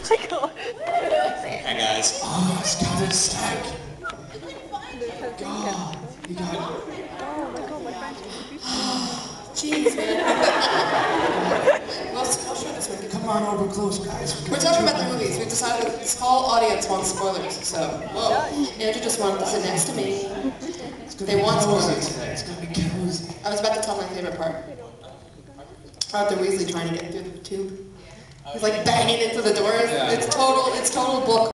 my god. Hey guys. Oh, it's got a stack. God, you got it. Oh my god, my friend's Jeez, man. I'll show this one. Come on over close, guys. We're talking about the movies. We've decided this whole audience wants spoilers, so whoa. Andrew just wanted to sit next to me. They want spoilers. It's gonna be cozy. I was about to tell my favorite part. Arthur Weasley trying to get through the tube. He's like banging into the doors. It's total book.